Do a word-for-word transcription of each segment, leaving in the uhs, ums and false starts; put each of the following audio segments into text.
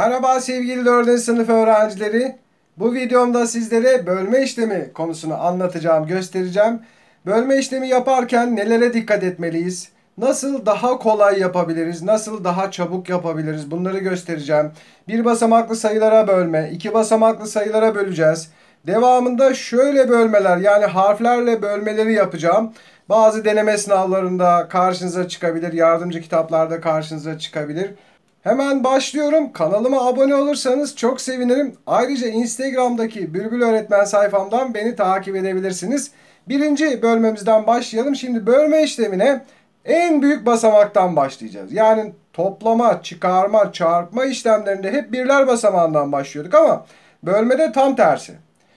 Merhaba sevgili dördüncü sınıf öğrencileri. Bu videomda sizlere bölme işlemi konusunu anlatacağım, göstereceğim. Bölme işlemi yaparken nelere dikkat etmeliyiz? Nasıl daha kolay yapabiliriz? Nasıl daha çabuk yapabiliriz? Bunları göstereceğim. Bir basamaklı sayılara bölme, iki basamaklı sayılara böleceğiz. Devamında şöyle bölmeler, yani harflerle bölmeleri yapacağım. Bazı deneme sınavlarında karşınıza çıkabilir, yardımcı kitaplarda karşınıza çıkabilir. Hemen başlıyorum. Kanalıma abone olursanız çok sevinirim. Ayrıca Instagram'daki Bülbül Öğretmen sayfamdan beni takip edebilirsiniz. Birinci bölmemizden başlayalım. Şimdi bölme işlemine en büyük basamaktan başlayacağız. Yani toplama, çıkarma, çarpma işlemlerinde hep birler basamağından başlıyorduk ama bölmede tam tersi.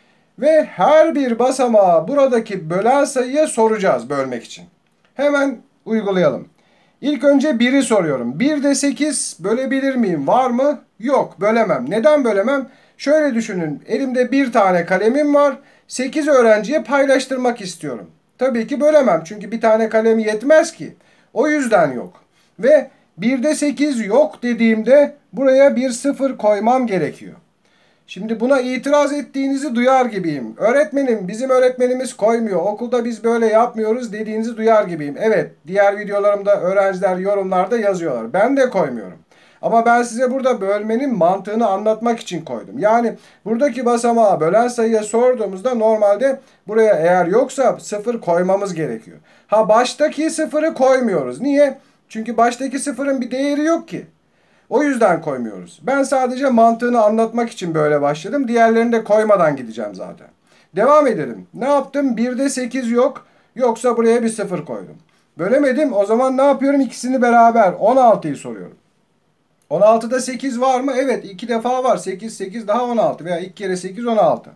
Ve her bir basamağı buradaki bölen sayıya soracağız bölmek için. Hemen uygulayalım. İlk önce biri soruyorum. birde sekiz bölebilir miyim? Var mı? Yok, bölemem. Neden bölemem? Şöyle düşünün. Elimde bir tane kalemim var. sekiz öğrenciye paylaştırmak istiyorum. Tabii ki bölemem. Çünkü bir tane kalem yetmez ki. O yüzden yok. Ve birde sekiz yok dediğimde buraya bir sıfır koymam gerekiyor. Şimdi buna itiraz ettiğinizi duyar gibiyim. Öğretmenim, bizim öğretmenimiz koymuyor. Okulda biz böyle yapmıyoruz dediğinizi duyar gibiyim. Evet, diğer videolarımda öğrenciler yorumlarda yazıyorlar. Ben de koymuyorum. Ama ben size burada bölmenin mantığını anlatmak için koydum. Yani buradaki basamağı bölen sayıya sorduğumuzda normalde buraya eğer yoksa sıfır koymamız gerekiyor. Ha, baştaki sıfırı koymuyoruz. Niye? Çünkü baştaki sıfırın bir değeri yok ki. O yüzden koymuyoruz. Ben sadece mantığını anlatmak için böyle başladım. Diğerlerini de koymadan gideceğim zaten. Devam edelim. Ne yaptım? birde sekiz yok. Yoksa buraya bir sıfır koydum. Bölemedim. O zaman ne yapıyorum? İkisini beraber. on altıyı soruyorum. on altıda sekiz var mı? Evet. iki defa var. sekiz, sekiz daha on altı. Veya iki kere sekiz, on altı.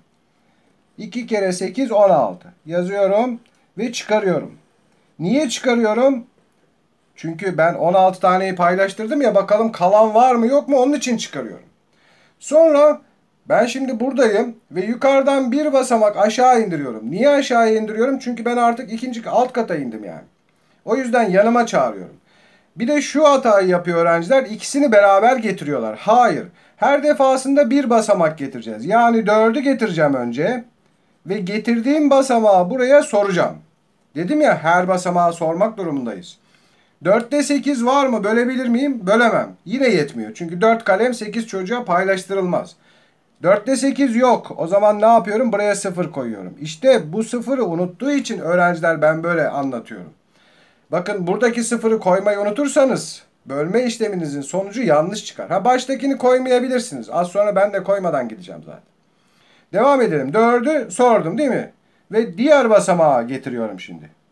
iki kere sekiz, on altı. Yazıyorum ve çıkarıyorum. Niye çıkarıyorum? Çünkü ben on altı taneyi paylaştırdım ya, bakalım kalan var mı yok mu, onun için çıkarıyorum. Sonra ben şimdi buradayım ve yukarıdan bir basamak aşağı indiriyorum. Niye aşağı indiriyorum? Çünkü ben artık ikinci alt kata indim yani. O yüzden yanıma çağırıyorum. Bir de şu hatayı yapıyor öğrenciler, ikisini beraber getiriyorlar. Hayır. Her defasında bir basamak getireceğiz. Yani dördü getireceğim önce ve getirdiğim basamağı buraya soracağım. Dedim ya, her basamağı sormak durumundayız. dörtte sekiz var mı? Bölebilir miyim? Bölemem. Yine yetmiyor. Çünkü dört kalem sekiz çocuğa paylaştırılmaz. dörtte sekiz yok. O zaman ne yapıyorum? Buraya sıfır koyuyorum. İşte bu sıfırı unuttuğu için öğrenciler ben böyle anlatıyorum. Bakın, buradaki sıfırı koymayı unutursanız bölme işleminizin sonucu yanlış çıkar. Ha, baştakini koymayabilirsiniz. Az sonra ben de koymadan gideceğim zaten. Devam edelim. dördü sordum değil mi? Ve diğer basamağa getiriyorum şimdi.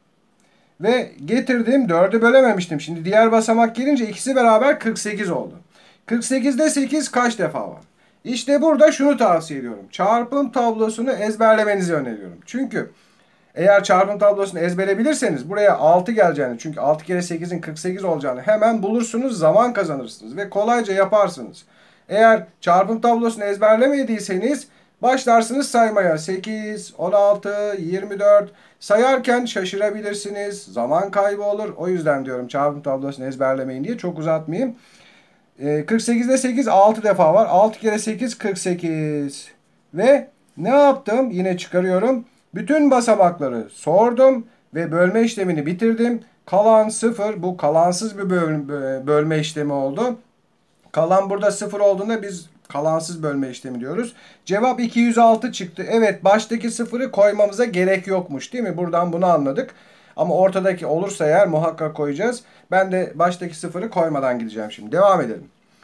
Ve getirdim, dördü bölememiştim. Şimdi diğer basamak gelince ikisi beraber kırk sekiz oldu. kırk sekizde sekiz kaç defa var? İşte burada şunu tavsiye ediyorum. Çarpım tablosunu ezberlemenizi öneriyorum. Çünkü eğer çarpım tablosunu ezbere bilirseniz buraya altı geleceğini, çünkü altı kere sekizin kırk sekiz olacağını hemen bulursunuz, zaman kazanırsınız ve kolayca yaparsınız. Eğer çarpım tablosunu ezberlemediyseniz başlarsınız saymaya. sekiz, on altı, yirmi dört. Sayarken şaşırabilirsiniz. Zaman kaybı olur. O yüzden diyorum çarpım tablosunu ezberlemeyin diye. Çok uzatmayayım. Ee, kırk sekizde sekiz altı defa var. altı kere sekiz kırk sekiz. Ve ne yaptım? Yine çıkarıyorum. Bütün basamakları sordum ve bölme işlemini bitirdim. Kalan sıfır. Bu kalansız bir bölme işlemi oldu. Kalan burada sıfır olduğunda biz kalansız bölme işlemi diyoruz. Cevap iki yüz altı çıktı. Evet, baştaki sıfırı koymamıza gerek yokmuş değil mi? Buradan bunu anladık. Ama ortadaki olursa eğer muhakkak koyacağız. Ben de baştaki sıfırı koymadan gideceğim şimdi. Devam edelim.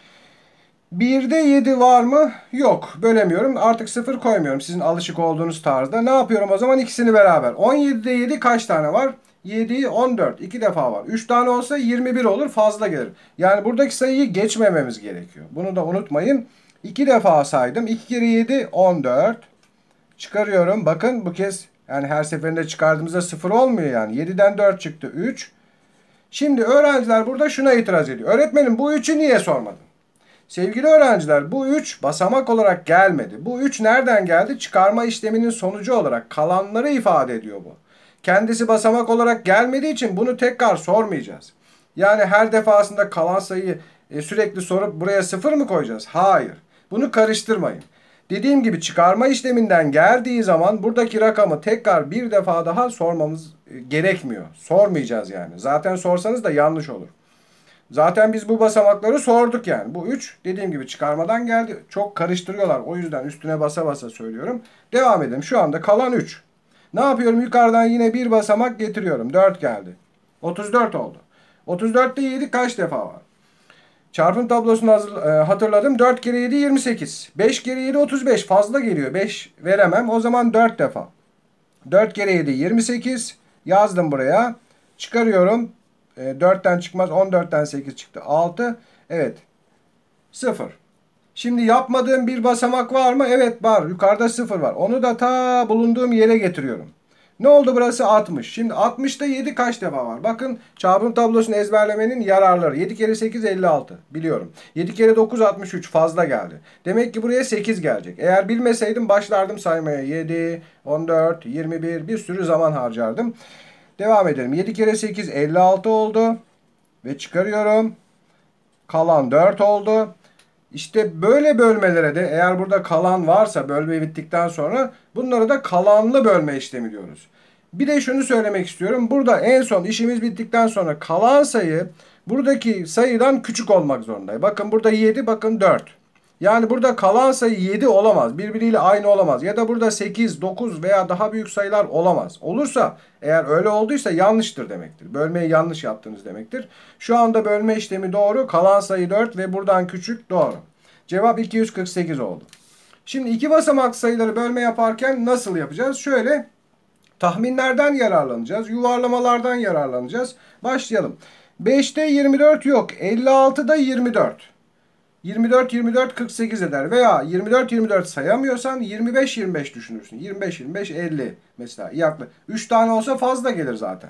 birde yedi var mı? Yok. Bölemiyorum. Artık sıfır koymuyorum. Sizin alışık olduğunuz tarzda. Ne yapıyorum o zaman? İkisini beraber. on yedide yedi kaç tane var? yedi, on dört. iki defa var. üç tane olsa yirmi bir olur. Fazla gelir. Yani buradaki sayıyı geçmememiz gerekiyor. Bunu da unutmayın. iki defa saydım. iki kere yedi, on dört. Çıkarıyorum. Bakın bu kez yani her seferinde çıkardığımızda sıfır olmuyor yani. yediden dört çıktı. üç. Şimdi öğrenciler burada şuna itiraz ediyor. Öğretmenim, bu üçü niye sormadın? Sevgili öğrenciler, bu üç basamak olarak gelmedi. Bu üç nereden geldi? Çıkarma işleminin sonucu olarak kalanları ifade ediyor bu. Kendisi basamak olarak gelmediği için bunu tekrar sormayacağız. Yani her defasında kalan sayıyı e, sürekli sorup buraya sıfır mı koyacağız? Hayır. Bunu karıştırmayın. Dediğim gibi çıkarma işleminden geldiği zaman buradaki rakamı tekrar bir defa daha sormamız e, gerekmiyor. Sormayacağız yani. Zaten sorsanız da yanlış olur. Zaten biz bu basamakları sorduk yani. Bu üç dediğim gibi çıkarmadan geldi. Çok karıştırıyorlar. O yüzden üstüne basa basa söylüyorum. Devam edelim. Şu anda kalan üç. Ne yapıyorum? Yukarıdan yine bir basamak getiriyorum. dört geldi. otuz dört oldu. otuz dörtte yedi kaç defa var? Çarpım tablosunu hazır, e, hatırladım. dört kere yedi yirmi sekiz. beş kere yedi otuz beş. Fazla geliyor. beş veremem. O zaman dört defa. dört kere yedi yirmi sekiz. Yazdım buraya. Çıkarıyorum. E, dörtten çıkmaz. on dörtten sekiz çıktı. altı. Evet. sıfır. Şimdi yapmadığım bir basamak var mı? Evet var. Yukarıda sıfır var. Onu da ta bulunduğum yere getiriyorum. Ne oldu burası? altmış. Şimdi altmışta yedi kaç defa var? Bakın çarpım tablosunu ezberlemenin yararları. yedi kere sekiz elli altı. Biliyorum. yedi kere dokuz altmış üç. Fazla geldi. Demek ki buraya sekiz gelecek. Eğer bilmeseydim başlardım saymaya. yedi, on dört, yirmi bir bir sürü zaman harcardım. Devam edelim. yedi kere sekiz elli altı oldu. Ve çıkarıyorum. Kalan dört oldu. İşte böyle bölmelere de eğer burada kalan varsa bölme bittikten sonra bunları da kalanlı bölme işlemi diyoruz. Bir de şunu söylemek istiyorum. Burada en son işimiz bittikten sonra kalan sayı buradaki sayıdan küçük olmak zorunda. Bakın burada yedi, bakın dört. Yani burada kalan sayı yedi olamaz. Birbiriyle aynı olamaz. Ya da burada sekiz, dokuz veya daha büyük sayılar olamaz. Olursa eğer öyle olduysa yanlıştır demektir. Bölmeyi yanlış yaptınız demektir. Şu anda bölme işlemi doğru. Kalan sayı dört ve buradan küçük doğru. Cevap iki yüz kırk sekiz oldu. Şimdi iki basamak sayıları bölme yaparken nasıl yapacağız? Şöyle tahminlerden yararlanacağız. Yuvarlamalardan yararlanacağız. Başlayalım. beşte yirmi dört yok. elli altıda yirmi dört. yirmi dört yirmi dört kırk sekiz eder. Veya yirmi dört yirmi dört sayamıyorsan yirmi beş yirmi beş düşünürsün. yirmi beş yirmi beş elli mesela. Yaklaşık. üç tane olsa fazla gelir zaten.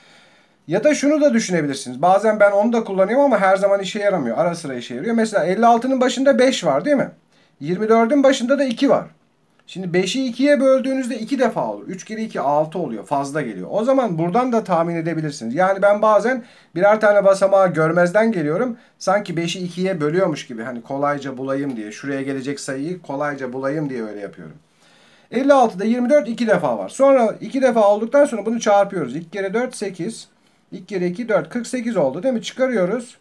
Ya da şunu da düşünebilirsiniz. Bazen ben onu da kullanıyorum ama her zaman işe yaramıyor. Ara sıra işe yarıyor. Mesela elli altının başında beş var değil mi? yirmi dördün başında da iki var. Şimdi beşi ikiye böldüğünüzde iki defa olur. üç kere iki altı oluyor. Fazla geliyor. O zaman buradan da tahmin edebilirsiniz. Yani ben bazen birer tane basamağı görmezden geliyorum. Sanki beşi ikiye bölüyormuş gibi. Hani kolayca bulayım diye. Şuraya gelecek sayıyı kolayca bulayım diye öyle yapıyorum. elli altıda yirmi dört iki defa var. Sonra iki defa olduktan sonra bunu çarpıyoruz. iki kere dört sekiz. iki kere iki dört. kırk sekiz oldu değil mi? Çıkarıyoruz.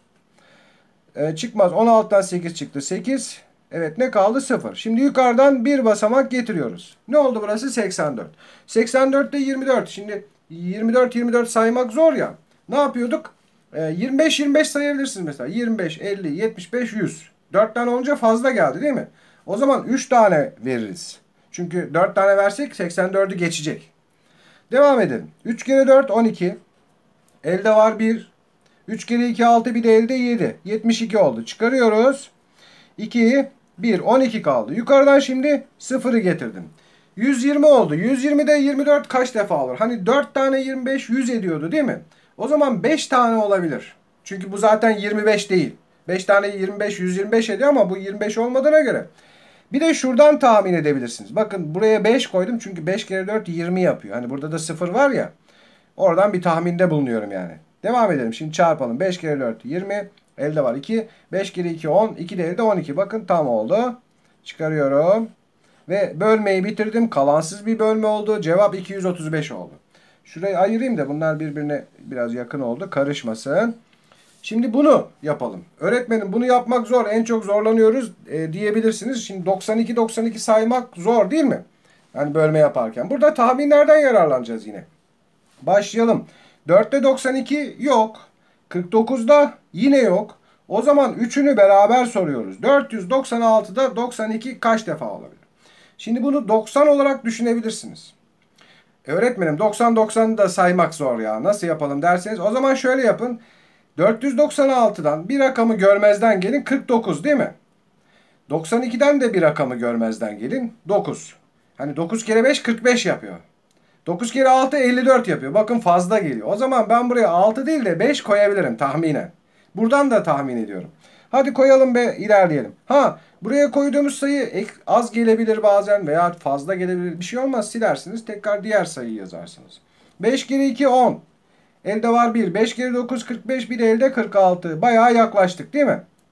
Ee, çıkmaz. on altıdan sekiz çıktı. sekiz. Evet ne kaldı? sıfır. Şimdi yukarıdan bir basamak getiriyoruz. Ne oldu burası? seksen dört. seksen dörtte yirmi dört. Şimdi yirmi dört yirmi dört saymak zor ya. Ne yapıyorduk? Ee, yirmi beş yirmi beş sayabilirsiniz mesela. yirmi beş, elli, yetmiş beş, yüz. dört tane olunca fazla geldi değil mi? O zaman üç tane veririz. Çünkü dört tane versek seksen dördü geçecek. Devam edelim. üç kere dört on iki. Elde var bir. üç kere iki altı, bir de elde yedi. yetmiş iki oldu. Çıkarıyoruz. iki, bir. on iki kaldı. Yukarıdan şimdi sıfırı getirdim. yüz yirmi oldu. yüz yirmide yirmi dört kaç defa olur? Hani dört tane yirmi beş yüz ediyordu değil mi? O zaman beş tane olabilir. Çünkü bu zaten yirmi beş değil. beş tane yirmi beş yüz yirmi beş ediyor ama bu yirmi beş olmadığına göre. Bir de şuradan tahmin edebilirsiniz. Bakın buraya beş koydum çünkü beş kere dört yirmi yapıyor. Hani burada da sıfır var ya. Oradan bir tahminde bulunuyorum yani. Devam edelim. Şimdi çarpalım. beş kere dört yirmi. Elde var iki. beş kere iki on. iki de elde on iki. Bakın tam oldu. Çıkarıyorum. Ve bölmeyi bitirdim. Kalansız bir bölme oldu. Cevap iki yüz otuz beş oldu. Şurayı ayırayım da bunlar birbirine biraz yakın oldu. Karışmasın. Şimdi bunu yapalım. Öğretmenim bunu yapmak zor. En çok zorlanıyoruz e, diyebilirsiniz. Şimdi doksan iki doksan iki saymak zor değil mi? Yani bölme yaparken. Burada tahminlerden yararlanacağız yine. Başlayalım. dörtte doksan iki yok. kırk dokuzda yine yok. O zaman üçünü beraber soruyoruz. dört yüz doksan altıda doksan iki kaç defa olabilir? Şimdi bunu doksan olarak düşünebilirsiniz. Öğretmenim doksan doksanı da saymak zor ya. Nasıl yapalım derseniz o zaman şöyle yapın. dört yüz doksan altıdan bir rakamı görmezden gelin kırk dokuz değil mi? doksan ikiden de bir rakamı görmezden gelin dokuz. Hani dokuz kere beş kırk beş yapıyor. dokuz kere altı elli dört yapıyor. Bakın fazla geliyor. O zaman ben buraya altı değil de beş koyabilirim tahminen. Buradan da tahmin ediyorum. Hadi koyalım ve ilerleyelim. Ha buraya koyduğumuz sayı az gelebilir bazen veya fazla gelebilir. Bir şey olmaz silersiniz. Tekrar diğer sayıyı yazarsınız. beş kere iki on. Elde var bir. beş kere dokuz kırk beş. Bir de elde kırk altı. Bayağı yaklaştık değil mi?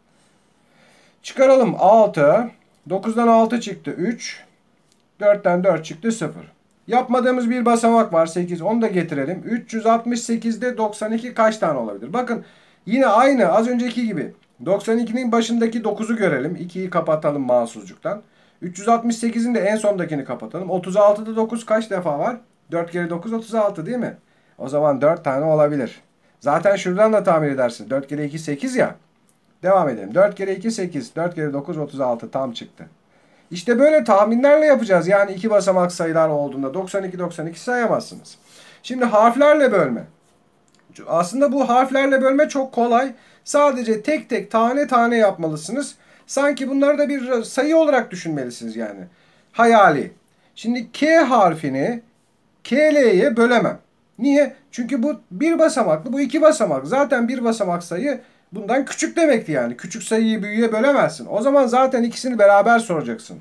Çıkaralım altı. dokuzdan altı çıktı üç. dörtten dört çıktı sıfır. Yapmadığımız bir basamak var sekiz. Onu da getirelim. üç yüz altmış sekizde doksan iki kaç tane olabilir? Bakın yine aynı az önceki gibi. doksan ikinin başındaki dokuzu görelim. ikiyi kapatalım mahsuzcuktan. üç yüz altmış sekizin de en sondakini kapatalım. otuz altıda dokuz kaç defa var? dört kere dokuz otuz altı değil mi? O zaman dört tane olabilir. Zaten şuradan da tahmin edersin. dört kere iki sekiz ya. Devam edelim. dört kere iki sekiz. dört kere dokuz otuz altı tam çıktı. İşte böyle tahminlerle yapacağız. Yani iki basamak sayılar olduğunda doksan iki doksan iki sayamazsınız. Şimdi harflerle bölme. Aslında bu harflerle bölme çok kolay. Sadece tek tek tane tane yapmalısınız. Sanki bunları da bir sayı olarak düşünmelisiniz yani. Hayali. Şimdi K harfini K L'ye bölemem. Niye? Çünkü bu bir basamaklı, bu iki basamak. Zaten bir basamak sayı bundan küçük demekti yani. Küçük sayıyı büyüğe bölemezsin. O zaman zaten ikisini beraber soracaksın.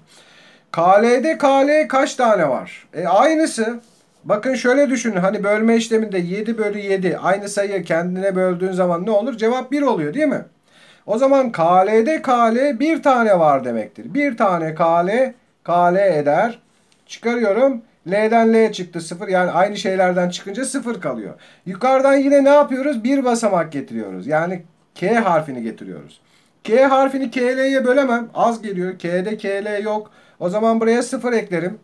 K L'de K L kaç tane var? E aynısı. Bakın şöyle düşünün. Hani bölme işleminde yedi bölü yedi aynı sayıyı kendine böldüğün zaman ne olur? Cevap bir oluyor değil mi? O zaman K L'de K L bir tane var demektir. Bir tane K L K L eder. Çıkarıyorum. L'den L çıktı sıfır. Yani aynı şeylerden çıkınca sıfır kalıyor. Yukarıdan yine ne yapıyoruz? Bir basamak getiriyoruz. Yani K harfini getiriyoruz. K harfini K L'ye bölemem. Az geliyor. K'de K L yok. O zaman buraya sıfır eklerim.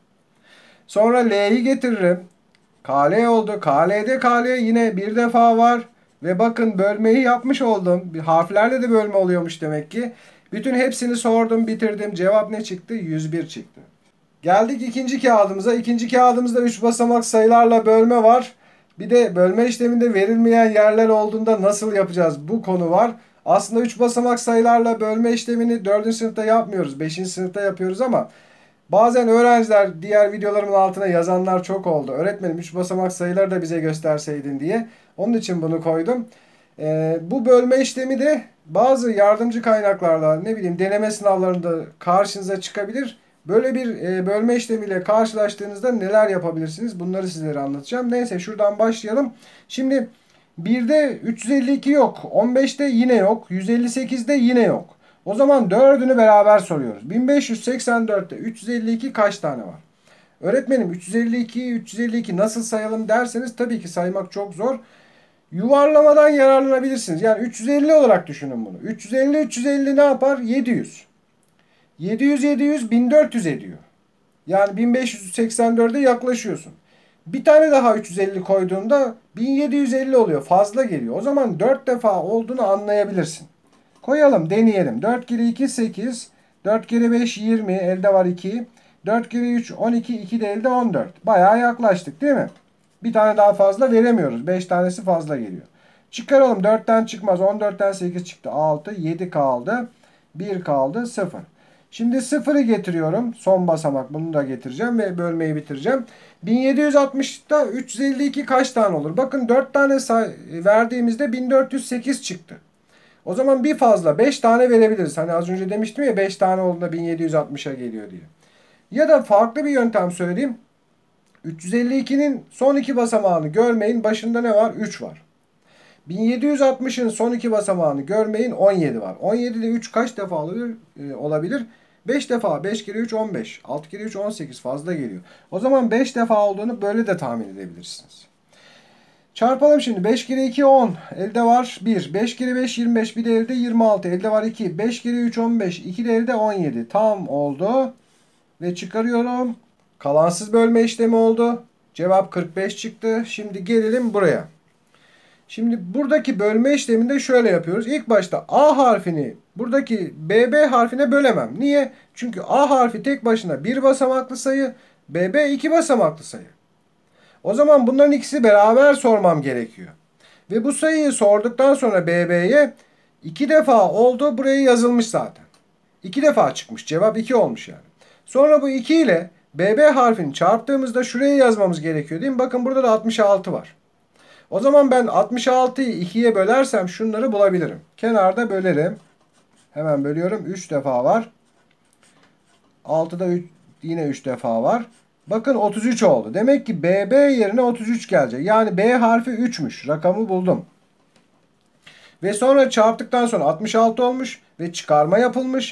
Sonra L'yi getiririm. K L oldu. K L'de K L yine bir defa var. Ve bakın bölmeyi yapmış oldum. Bir harflerle de bölme oluyormuş demek ki. Bütün hepsini sordum, bitirdim. Cevap ne çıktı? yüz bir çıktı. Geldik ikinci kağıdımıza. İkinci kağıdımızda üç basamak sayılarla bölme var. Bir de bölme işleminde verilmeyen yerler olduğunda nasıl yapacağız? Bu konu var. Aslında üç basamak sayılarla bölme işlemini dördüncü sınıfta yapmıyoruz. beşinci sınıfta yapıyoruz ama bazen öğrenciler diğer videolarımın altına yazanlar çok oldu. Öğretmenim üç basamak sayıları da bize gösterseydin diye. Onun için bunu koydum. Ee, bu bölme işlemi de bazı yardımcı kaynaklarda ne bileyim deneme sınavlarında karşınıza çıkabilir. Böyle bir e, bölme işlemiyle karşılaştığınızda neler yapabilirsiniz? Bunları sizlere anlatacağım. Neyse şuradan başlayalım. Şimdi birde üç yüz elli iki yok. on beşte yine yok. yüz elli sekizde yine yok. O zaman dördünü beraber soruyoruz. bin beş yüz seksen dörtte üç yüz elli iki kaç tane var? Öğretmenim üç yüz elli ikiyi üç yüz elli iki nasıl sayalım derseniz tabii ki saymak çok zor. Yuvarlamadan yararlanabilirsiniz. Yani üç yüz elli olarak düşünün bunu. üç yüz elli üç yüz elli ne yapar? yedi yüz. yedi yüz yedi yüz bin dört yüz ediyor. Yani bin beş yüz seksen dörde yaklaşıyorsun. Bir tane daha üç yüz elli koyduğunda bin yedi yüz elli oluyor. Fazla geliyor. O zaman dört defa olduğunu anlayabilirsin. Koyalım, deneyelim. dört kere iki sekiz. dört kere beş yirmi. Elde var iki. dört kere üç on iki. iki de elde on dört. Bayağı yaklaştık değil mi? Bir tane daha fazla veremiyoruz. beş tanesi fazla geliyor. Çıkaralım. dörtten çıkmaz. on dörtten sekiz çıktı. altı. yedi kaldı. bir kaldı. sıfır. Şimdi sıfırı getiriyorum. Son basamak. Bunu da getireceğim ve bölmeyi bitireceğim. bin yedi yüz altmışta üç yüz elli iki kaç tane olur? Bakın dört tane verdiğimizde bin dört yüz sekiz çıktı. O zaman bir fazla beş tane verebiliriz. Hani az önce demiştim ya beş tane olduğunda bin yedi yüz altmışa geliyor diye. Ya da farklı bir yöntem söyleyeyim. üç yüz elli ikinin son iki basamağını görmeyin. Başında ne var? üç var. bin yedi yüz altmışın son iki basamağını görmeyin. on yedi var. on yedide üç kaç defa olabilir? Ee, olabilir? beş defa. beş kere üç on beş. altı kere üç on sekiz fazla geliyor. O zaman beş defa olduğunu böyle de tahmin edebilirsiniz. Çarpalım şimdi. beş kere iki on. Elde var bir. beş kere beş yirmi beş. Bir de elde yirmi altı. Elde var iki. beş kere üç on beş. iki de elde on yedi. Tam oldu. Ve çıkarıyorum. Kalansız bölme işlemi oldu. Cevap kırk beş çıktı. Şimdi gelelim buraya. Şimdi buradaki bölme işleminde şöyle yapıyoruz. İlk başta A harfini buradaki B B harfine bölemem. Niye? Çünkü A harfi tek başına bir basamaklı sayı. B B iki basamaklı sayı. O zaman bunların ikisi beraber sormam gerekiyor. Ve bu sayıyı sorduktan sonra B B'ye iki defa oldu. Buraya yazılmış zaten. iki defa çıkmış. Cevap iki olmuş yani. Sonra bu iki ile B B harfini çarptığımızda şuraya yazmamız gerekiyor değil mi? Bakın burada da altmış altı var. O zaman ben altmış altıyı ikiye bölersem şunları bulabilirim. Kenarda bölerim. Hemen bölüyorum. üç defa var. altıda üç, yine üç defa var. Bakın otuz üç oldu. Demek ki B B yerine otuz üç gelecek. Yani B harfi üçmüş. Rakamı buldum. Ve sonra çarptıktan sonra altmış altı olmuş ve çıkarma yapılmış.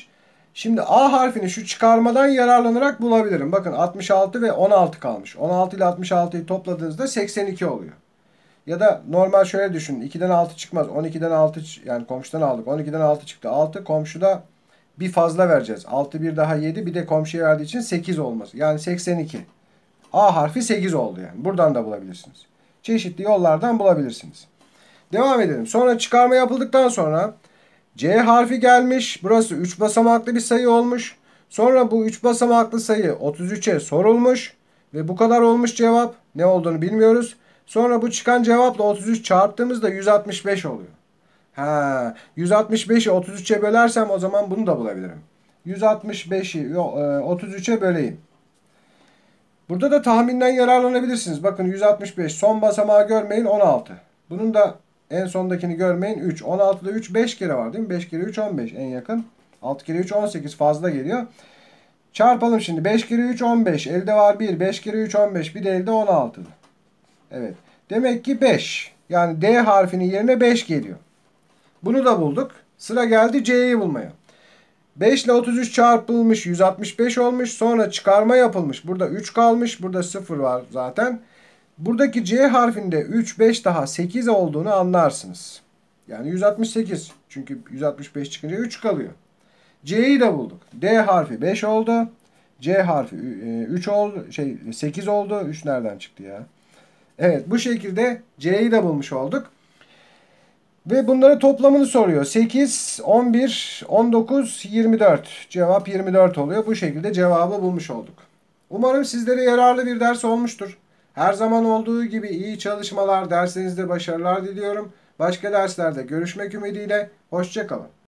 Şimdi A harfini şu çıkarmadan yararlanarak bulabilirim. Bakın altmış altı ve on altı kalmış. on altı ile altmış altıyı topladığınızda seksen iki oluyor. Ya da normal şöyle düşünün. ikiden altı çıkmaz. on ikiden altı, yani komşudan aldık. on ikiden altı çıktı. altı komşuda bir fazla vereceğiz. altı bir daha yedi, bir de komşuya verdiği için sekiz olması. Yani seksen iki. A harfi sekiz oldu yani. Buradan da bulabilirsiniz. Çeşitli yollardan bulabilirsiniz. Devam edelim. Sonra çıkarma yapıldıktan sonra C harfi gelmiş. Burası üç basamaklı bir sayı olmuş. Sonra bu üç basamaklı sayı otuz üçe sorulmuş. Ve bu kadar olmuş cevap. Ne olduğunu bilmiyoruz. Sonra bu çıkan cevapla otuz üç çarptığımızda yüz altmış beş oluyor. Ha, yüz altmış beşi otuz üçe bölersem o zaman bunu da bulabilirim. yüz altmış beşi otuz üçe böleyim. Burada da tahminden yararlanabilirsiniz. Bakın yüz altmış beş, son basamağı görmeyin, on altı. Bunun da en sondakini görmeyin, üç. on altıda üç beş kere var değil mi? beş kere üç on beş en yakın. altı kere üç on sekiz, fazla geliyor. Çarpalım şimdi. beş kere üç on beş. Elde var bir. beş kere üç on beş. Bir de elde on altı. Evet. Demek ki beş. Yani D harfinin yerine beş geliyor. Bunu da bulduk. Sıra geldi C'yi bulmaya. beş ile otuz üç çarpılmış, yüz altmış beş olmuş. Sonra çıkarma yapılmış. Burada üç kalmış. Burada sıfır var zaten. Buradaki C harfinde üç, beş daha sekiz olduğunu anlarsınız. Yani yüz altmış sekiz. Çünkü yüz altmış beş çıkınca üç kalıyor. C'yi de bulduk. D harfi beş oldu. C harfi üç oldu. Şey sekiz oldu. üç nereden çıktı ya? Evet, bu şekilde C'yi de bulmuş olduk. Ve bunları toplamını soruyor. sekiz, on bir, on dokuz, yirmi dört. Cevap yirmi dört oluyor. Bu şekilde cevabı bulmuş olduk. Umarım sizlere yararlı bir ders olmuştur. Her zaman olduğu gibi iyi çalışmalar, dersinizde başarılar diliyorum. Başka derslerde görüşmek ümidiyle. Hoşça kalın.